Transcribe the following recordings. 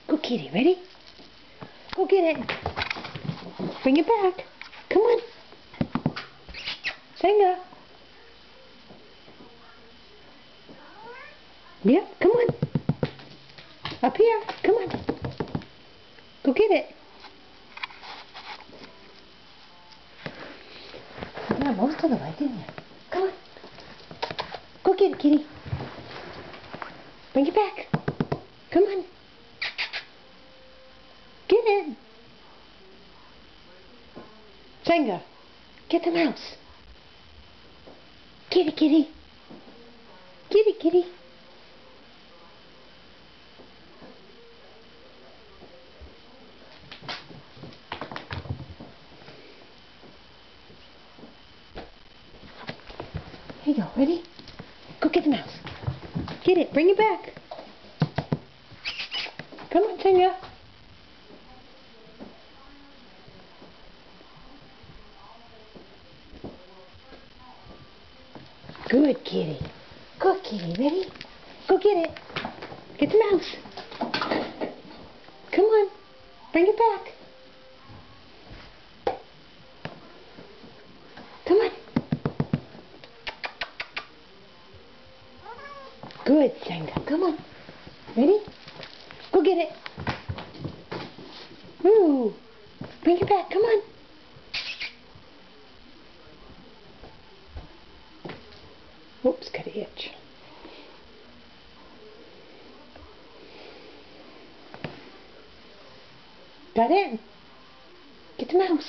Go kitty, ready? Go get it. Bring it back. Come on. Senga. Yep, come on. Up here. Come on. Go get it. You got most of the way, didn't you? Come on. Go get it, kitty. Bring it back. Come on. Get it. Senga, get the mouse. Kitty, kitty. Kitty, kitty. Here you go, ready? Go get the mouse. Get it, bring it back. Come on, Senga. Good kitty. Good kitty, ready? Go get it. Get the mouse. Come on, bring it back. Come on. Good, Senga. Come on. Ready? Go get it. Ooh. Bring it back. Come on. Oops, got an itch. Got it? Get the mouse.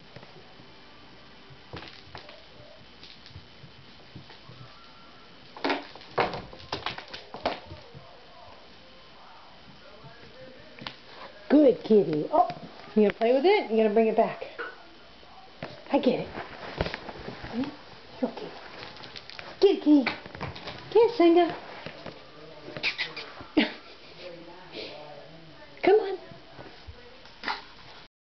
Good kitty. Oh, you gonna play with it? You gonna bring it back? I get it. Okay. Get it, kitty. Get it, Senga.